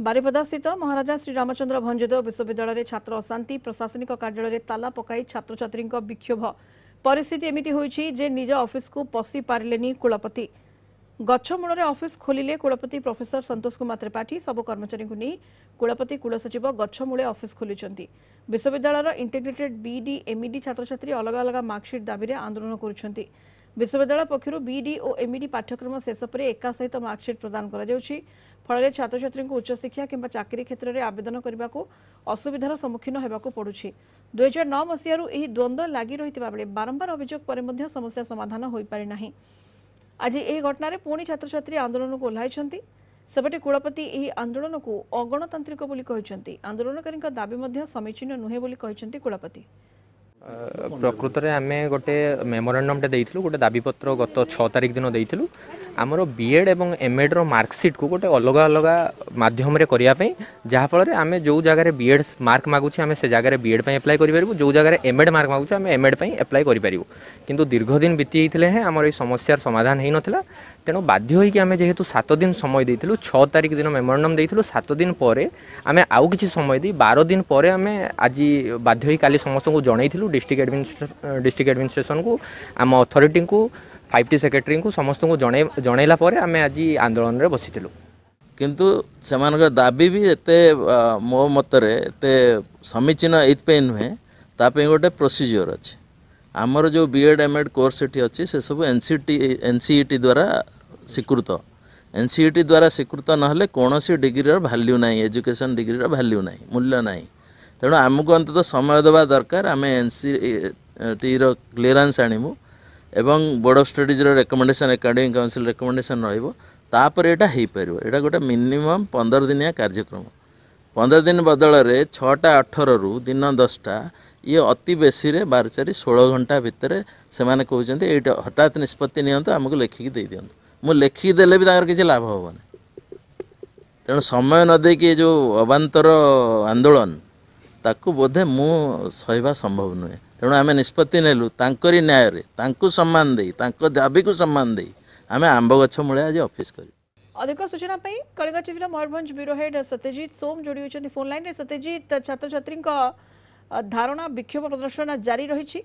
बारिपदा स्थित महाराजा श्री रामचंद्र भंजदेव विश्वविद्यालय छात्र अशांति प्रशासनिक कार्यालय ताला पकाई छात्र छात्री विक्षोभ परिस्थिति एमती होइछि जे निज ऑफिस को पशि पारिलेनी कुलपति गछमूल ऑफिस खोलिले कुलपति प्रोफेसर संतोष कुमार त्रिपाठी सब कर्मचारी को नहीं कुलपति कुलसचिव गछमूले ऑफिस खोलिचंती विश्वविद्यालय इंटीग्रेटेड बीडी एमईडी छात्र छात्री अलग अलग मार्कशीट दाबी रे आंदोलन करुछंती विश्वविद्यालय पक्षर बीडी और एमईडी पाठ्यक्रम शेष पर एका सहित मार्कशीट प्रदान करा जाउछि फल छात्र छात्री उच्च शिक्षा किंबा चाकरी क्षेत्र में आवेदन करने को असुविधार सम्मुखीन होगा पड़ुछि 2009 मसीहारू एही द्वंद्व लगी रही बेले बारंबार अभियोग पर समस्या समाधान हो पारि नाही। आज यह घटना पुणी छात्र छात्री आंदोलन को ओह्लाइछंती सेपटे कुलपति यह आंदोलन को अगणतांत्रिक बोली कहिसंती आंदोलनकारी दाबी समीचीन नुहे बोली कहिसंती कुलपति। प्रकृत में आम गोटे मेमोरांडमटे देइथिलु गोटे दाबीपत्र गत 6 तारिख दिन देइथिलु आमर बीएड एवं एमएड रो मार्कशीट को गोटे अलग अलग माध्यम रे करिया पे जहा फल रे आमे जो जगह रे बीएड मार्क मागुछि आमे से जगह रे बीएड पई अप्लाई करि परिबु जो जगह रे एमएड मार्क मागुछि आमे एमएड पई अप्लाई करि परिबु किंतु दीर्घ दिन बीती आइथिले हैं आमर ए समस्यार समाधान हेइ नथिला तेणु बाध्य होइकि आमे जेहेतु 7 दिन समय देइथिलु 6 तारिख दिन मेमोरांडम देइथिलु 7 दिन परे आमे आउ किछि समय दी 12 दिन परे आमे आज बाध्य होइ काली समस्त को जणैथिलु डिस्ट्रिक्ट एडमिनिस्ट्रेशन को आम अथॉरिटी को 5टी सेक्रेटरी को समस्त को जनइला आम आज आंदोलन रे बसिथिलु किंतु सेमानकर दाबी भी एते मो मतरे एते समीचीन एइथपे नुहे तापे गोटे प्रोसीजर अच्छे आमर जो बीएड एमएड कोर्स एटी अच्छी से सब एनसीईटी द्वारा स्वीकृत एनसीईटी द्वारा स्वीकृत नहले कौनसी डिग्री वैल्यू ना एजुकेशन डिग्री वैल्यू ना मूल्य ना तेणु आमको अंतत समय देवा दरकार आम एनसीईटी क्लीयरेंस आणिमु एवं board of studies recommendation academic council recommendation रहीपर यहाँ गोटे मिनिमम 15 दिनिया कार्यक्रम 15 दिन बदल में 6टा 18 रु दिन 10टा ये अति बेसी रे 12-16 घंटा भितर से कहते ये हठात निष्पत्ति नियंतु आमको लेखिकी दे दिंतु मु लेखिकी देले भी किसी लाभ हेनी तेणु समय न देकी जो अबांतर आंदोलन ताकू बोधे मु सहवा संभव नुहे तेणु आम निष्पत्ति नेलु तांकरी न्याय रे तांकू सम्मान दे दाबी को सम्मान दे आम आंब गछ मूले आज ऑफिस कर। अधिक सूचना Kalinga TV Mayurbhanj bureau head Satyajit Som जोड़ी होती फोन लाइन रे सत्यजित छात्र छात्री धारणा विक्षोभ प्रदर्शन जारी रही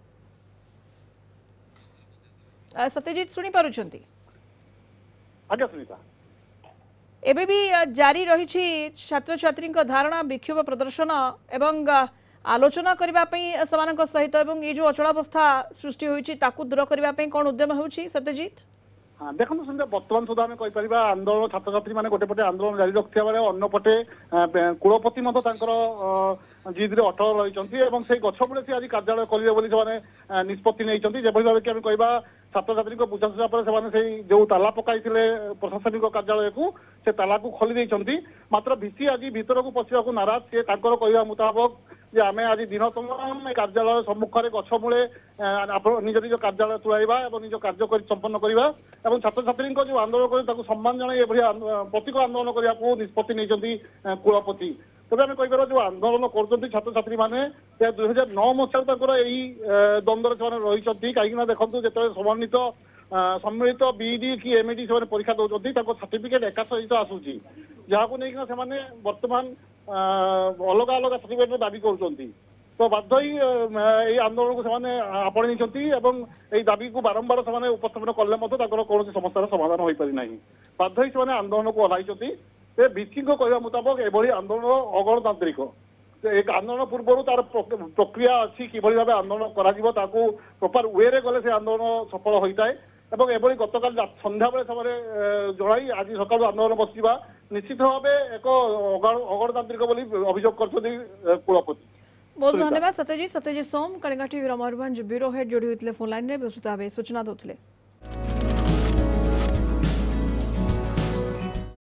सत्यजित शुणी पारुछंती आज्ञा सुनीता एबे भी जारी रही छात्र छात्री धारणा विक्षोभ प्रदर्शन एवं आलोचना करने सहित एवं ये जो अचलावस्था सृष्टि होती दूर करने कौन उद्यम होची सत्यजित। हाँ देखो सुनिता बर्तमान सुधा आम कहीपर आंदोलन छात्र छात्री मैंने गोटे पटे आंदोलन जारी रखा बेले अन्न पटे कुलपति जिद्रे अटल रही से गछमूले से आज कार्यालय खोलिए निष्पत्ति नहीं जो भाव कि कहवा छात्र छात्री बुझाशुझा पर से जो ताला पकाई प्रशासनिक कार्यालय को से ताला को खोली मात्र भिसी आज भीतर को पशिया नाराज सी कहवा मुताबक जे आम आज दिन तमाम कार्यालय सम्मुखें गछमूले निज निज कार्यालय तुलाइबा और निज कार्य संपन्न करवा और छात्र छात्री जो आंदोलन कर सम्मान जन प्रतीक आंदोलन करने को निष्पत्ति नहीं कुलपति तेज आम कहीपर जो आंदोलन कर छात्र छात्री मैंने 2009 मसीह यही द्वंद्व से रही कहीं देखो जो समन्वित सम्मिलित बीडी कि एमईडी से परीक्षा दौरान सर्टिफिकेट एका सहित आसूसी जहाँ को लेकिन से बर्तमान अलग अलग सर्टिफिकेट दाबी कर तो बाध्य ही आंदोलन को आपणी नहीं दाबी को बारंबार से उपस्थापन कले कौन समस्या समाधान हो पारि ना बाध्य ही से आंदोलन को ओह्लाई भिसी कहवा मुताबक एभली आंदोलन अगणतांत्रिक एक आंदोलन पूर्व तार प्रक्रिया अच्छी कि भाव आंदोलन करा प्रॉपर वे रे गले से आंदोलन सफल होता है एवं एभली गतकाल संध्या बेले समय जड़ाई आज सकाल आंदोलन बसवा निश्चित भाव एक अगणतांत्रिक अभियोग कर कुलपति। बहुत धन्यवाद Satyajit Som Kalinga TV Mayurbhanj bureau head जोड़ी होते फोन लाइन में सूचना दूसरे।